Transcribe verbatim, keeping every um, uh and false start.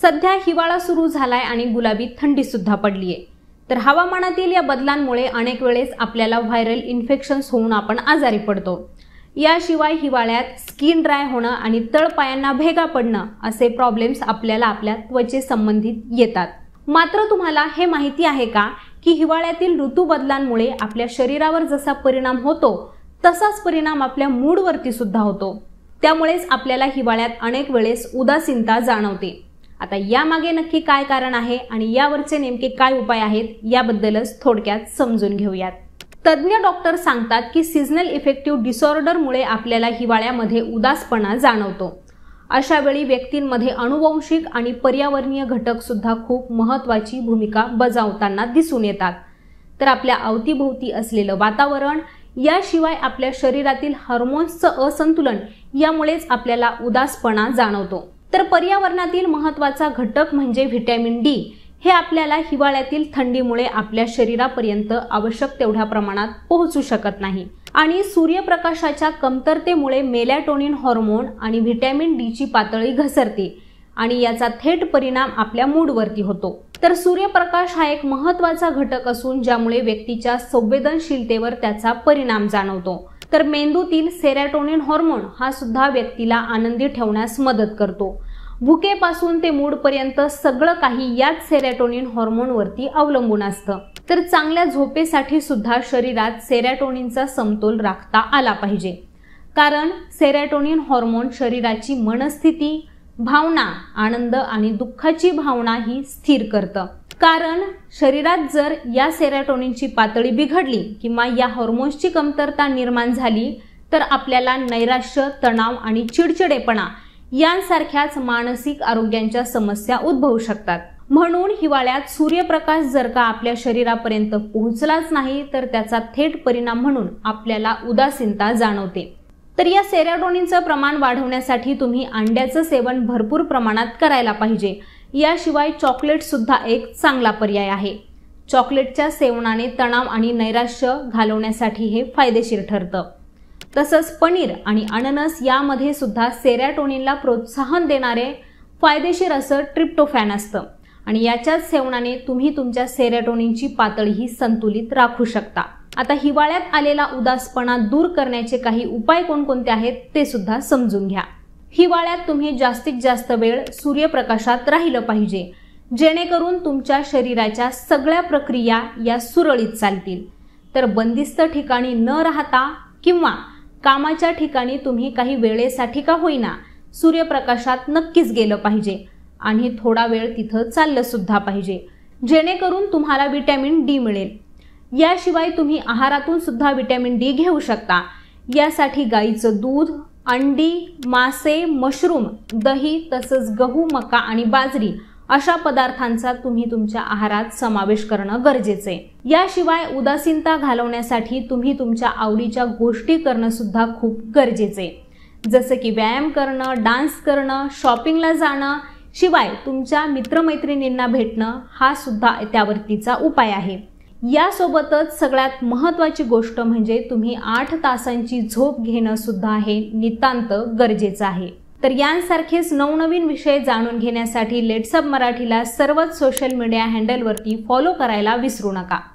सध्या हिवाळा सुरू झालाय आणि गुलाबी थंडी सुद्धा पडलीये। तर हवामानातील या बदलांमुळे अनेक वेळेस आपल्याला व्हायरल इन्फेक्शन्स होऊन आपण आजारी पडतो। याशिवाय हिवाळ्यात स्किन ड्राय होणं आणि तळपायांना भेगा पडणं असे प्रॉब्लेम्स आपल्याला आपल्या त्वचे संबंधित येतात। मात्र तुम्हाला हे माहिती आहे का की हिवाळ्यातील ऋतू बदलांमुळे आपल्या शरीरावर जसा परिणाम होतो तसाच परिणाम आपल्या मूडवरती सुद्धा होतो। त्यामुळेच आपल्याला हिवाळ्यात अनेक वेळेस उदासीनता जाणवते। आता यामागे नक्की काय कारण आहे आणि यावरचे नेमके काय उपाय आहेत याबद्दलच थोडक्यात समजून घेऊयात। तज्ञ डॉक्टर सांगतात की सीझनल इफेक्टिव्ह डिसऑर्डरमुळे आपल्याला हिवाळ्यामध्ये उदासपणा जाणवतो। अशा वेळी व्यक्तींमध्ये अनुवंशिक आणि पर्यावरणीय घटक सुद्धा खूप महत्त्वाची भूमिका बजावताना दिसून येतात। तर आपल्या अवतीभोवती असलेलं वातावरण, याशिवाय आपल्या शरीरातील हार्मोन्सचं असंतुलन यामुळेच आपल्याला उदासपणा जाणवतो। तर पर्यावरणातील महत्त्वाचा घटक म्हणजे व्हिटॅमिन डी हे आपल्याला हिवाळ्यातील थंडीमुळे आपल्या शरीरापर्यंत आवश्यक तेवढ्या प्रमाणात पोहोचू शकत नाही आणि सूर्यप्रकाशाच्या कमतरतेमुळे मेलॅटोनिन हार्मोन आणि व्हिटॅमिन डी ची पातळी घसरते आणि याचा थेट परिणाम आपल्या मूडवरती होतो। तर सूर्यप्रकाश हा एक महत्त्वाचा घटक असून ज्यामुळे व्यक्तीच्या संवेदनशीलतेवर त्याचा परिणाम जाणवतो। तर मेंदूतील सेरोटोनिन हार्मोन हा सुद्धा व्यक्तीला आनंदी ठेवण्यास मदत करतो। भुकेपासून ते मूडपर्यंत सगळं काही याच सेरोटोनिन हार्मोनवरती अवलंबून असतं। तर चांगल्या झोपेसाठी सुद्धा शरीरात सेरोटोनिनचा समतोल राखता आला पाहिजे, कारण सेरोटोनिन हार्मोन शरीराची मनस्थिती, भावना, आनंद आणि दुःखाची भावना ही स्थिर करतं। कारण शरीरात जर या सेरोटोनिनची पातळी बिघडली किंवा या हार्मोन्सची कमतरता निर्माण झाली तर आपल्याला नैराश्य, तणाव आणि चिडचिडेपणा यांसारख्याच मानसिक आरोग्यांच्या समस्या उद्भवू शकतात। म्हणून हिवाळ्यात सूर्यप्रकाश जर का आपल्या शरीरापर्यंत पोहोचलाच नाही तर त्याचा थेट परिणाम म्हणून आपल्याला उदासीनता जाणवते। तर या सेरोटोनिनचं प्रमाण वाढवण्यासाठी तुम्ही अंड्याचं सेवन भरपूर प्रमाणात करायला पाहिजे। याशिवाय चॉकलेट सुद्धा एक चांगला पर्याय आहे। चॉकलेटच्या सेवनाने तणाव आणि नैराश्य घालवण्यासाठी हे फायदेशीर ठरतं। तसंच पनीर आणि अननस यामध्ये सुद्धा सेरोटोनिनला प्रोत्साहन देणारे फायदेशीर असं ट्रिप्टोफॅन असतं आणि याच्याच सेवनाने तुम्ही तुमच्या सेरोटोनिनची पातळीही संतुलित राखू शकता। आता हिवाळ्यात आलेला उदासपणा दूर करण्याचे काही उपाय कोणकोणते आहेत ते सुद्धा समजून घ्या। हिवाळ्यात तुम्ही जास्तीत जास्त वेळ सूर्यप्रकाशात राहिलं पाहिजे, जेणेकरून तुमच्या शरीराच्या सगळ्या प्रक्रिया या सुरळीत चालतील। तर बंदिस्त ठिकाणी न राहता किंवा कामाच्या ठिकाणी तुम्ही काही वेळेसाठी का होईना सूर्यप्रकाशात नक्कीच गेलं पाहिजे आणि थोडा वेळ तिथं चाललं सुद्धा पाहिजे, जेणेकरून तुम्हाला व्हिटॅमिन डी मिळेल। याशिवाय तुम्ही आहारातून सुद्धा व्हिटॅमिन डी घेऊ शकता। यासाठी गाईचं दूध, अंडी, मासे, मशरूम, दही तसंच गहू, मका आणि बाजरी अशा पदार्थांचा तुम्ही तुमच्या आहारात समावेश करणं गरजेचं आहे। याशिवाय उदासीनता घालवण्यासाठी तुम्ही तुमच्या आवडीच्या गोष्टी करणं सुद्धा खूप गरजेचं आहे, जसं की व्यायाम करणं, डान्स करणं, शॉपिंगला जाणं, शिवाय तुमच्या मित्रमैत्रिणींना भेटणं हा सुद्धा त्यावरतीचा उपाय आहे। यासोबतच सगळ्यात महत्त्वाची गोष्ट म्हणजे तुम्ही आठ तासांची झोप घेणं सुद्धा हे नितांत गरजेचं आहे। तर यांसारखेच नवनवीन विषय जाणून घेण्यासाठी लेट्स अप मराठीला सर्वच सोशल मीडिया हँडलवरती फॉलो करायला विसरू नका।